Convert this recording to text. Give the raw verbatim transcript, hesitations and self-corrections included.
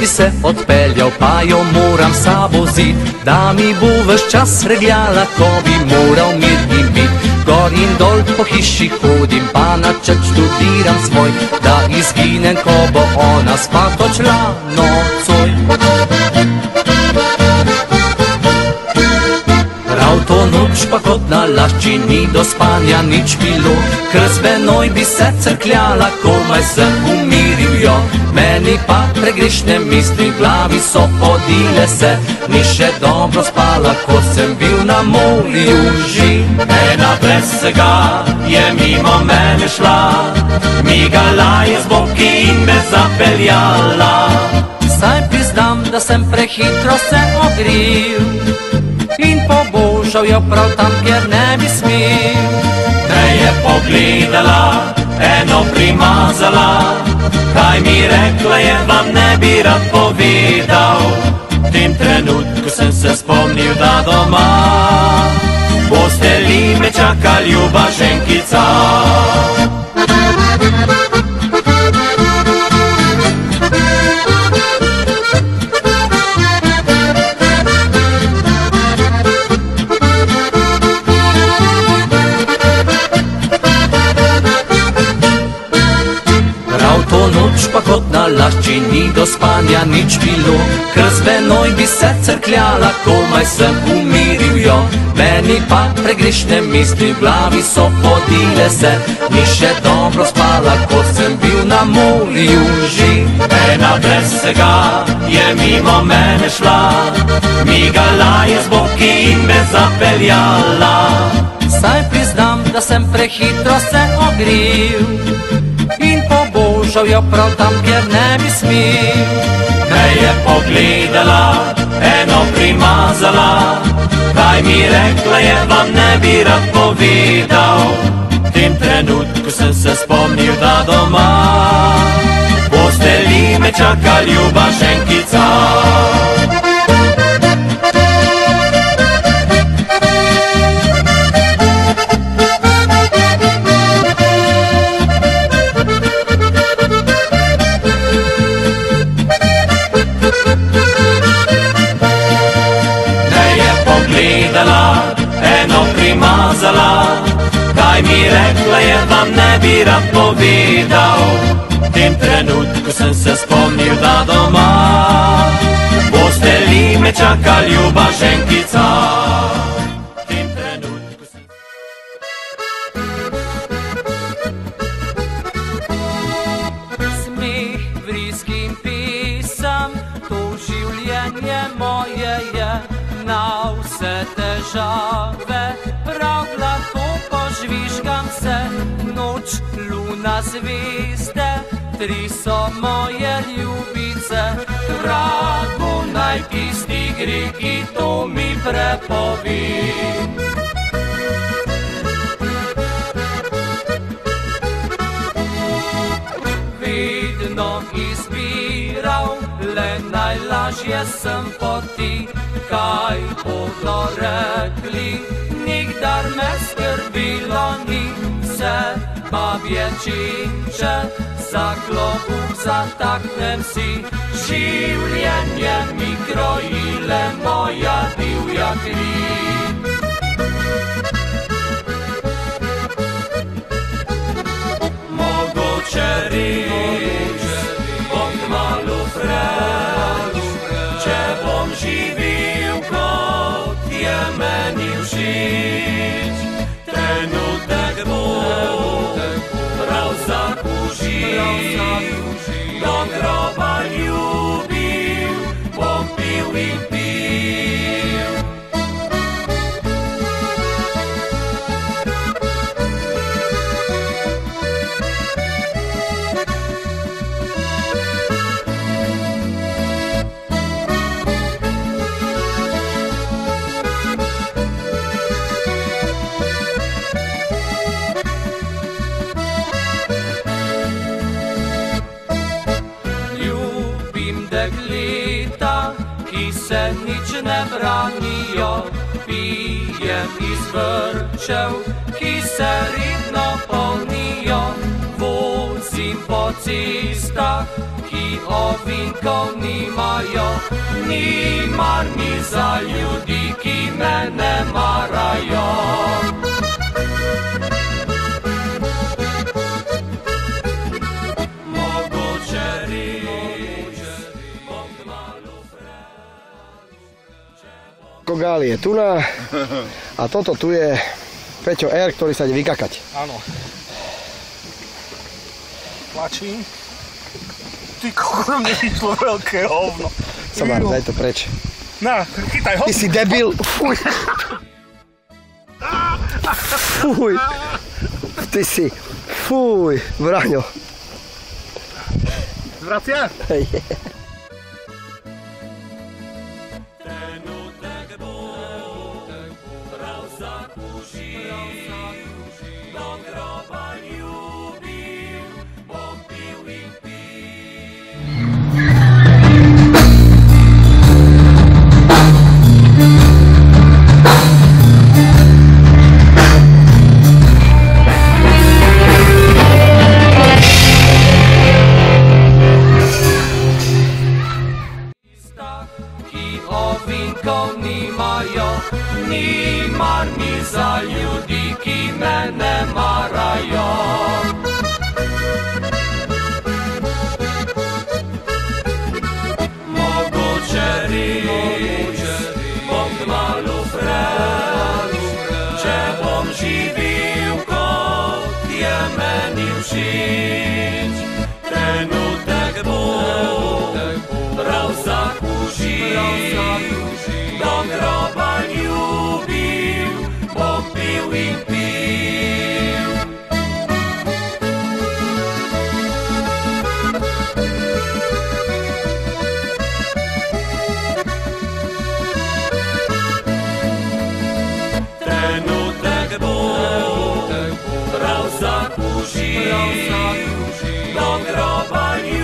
bi se odpeljal, pa jo moram sabo vzit, da mi bo ves čas regljala, ko bi moral mir in bit. Gor in dol po hiši hodim, pa načrt študiram svoj, da izginem, ko bo ona spat odšla nocoj. Prav to noč pa kot na lašči ni do spanja nič bilo, ker z menoj bi se crkljala, komaj sem umiril jo. Meni pa pregrešne misli v glavi so podile se, ni še dobro spala, ko sem bil na morju že. Ena brez vsega je mimo mene šla, migala je z boki in me zapeljala. Saj priznam, da sem prehitro se ogril in pobožal jo prav tam, kjer ne bi smel. Me je pogledala, eno primazala, kaj mi rekla je, vam ne bi rad povedal. V tem trenutku sem se spomnil, da doma boste li me čaka ljuba ženkica. Pa kot na lašči ni do spanja nič bilo, ker z menoj bi se crkljala, komaj sem umiril jo. Meni pa pregrešne misli v glavi so podile se, ni še dobro spala, ko sem bil na morju že. Ena brez vsega je mimo mene šla, migala je z boki in me zapeljala. Saj priznam, da sem prehitro se ogril in pobožal jo prav tam, kjer ne bi smel. Me je pogledala, eno primazala, kaj mi rekla je, vam ne bi rad povedal. V tem trenutku sem se spomnil, da doma boste li me čaka ljuba ženkica. Eno primazala, kaj mi rekla je, vam ne bi rad povedal. V tem trenutku sem se spomnil, da doma boste li me čaka ljuba ženkica. V tem trenutku sem... Smeh vriskim pisam, to življenje moje je, na vse težave prav gladko požvižgam se. Noč, luna, zvezde, tri so moje ljubice, vragu naj tisti gre, ki to mi prepovi. Vedno izbiral, le najlažje sem poti, kaj bodo rekli, nikdar me skrbilo ni. Vse babje činče, za klobuk zataknem si, življenje mi krojile moja divja kri. Mogoče res bom kmalu freč, če bom živel, kot je meni všeč. Trenutek bo prav zakužil, do groba ljubil, bom pil in pil. Dekleta, ki se nič ne branijo, pijem iz vrčev, ki se redno polnijo. Vozim po cestah, ki ovinkov nimajo, ni mar mi za ljudi, ki me ne marajo. Mogoče res bom kmalu fraj. Kogali je tuna a toto tu je Peťo R, ktorý sa ide vykakať. Áno. Tlačím. Ty kokoro, mne vyšlo veľké hovno. Samar, daj to preč. Na, chytaj ho. Ty si debil. Fuj. Fuj. Ty si. Fuj. Braňo. Zvracia? Hej. Ovinkov nimajo, ni mar mi za ljudi, ki me ne marajo. Mogoče res bom kmalu fraj, če bom živel, kot je meni všeč. Trenutek bo prav zakužil, do groba ljubil, bom pil in pil. Trenutek bo prav zakužil, do groba ljubil.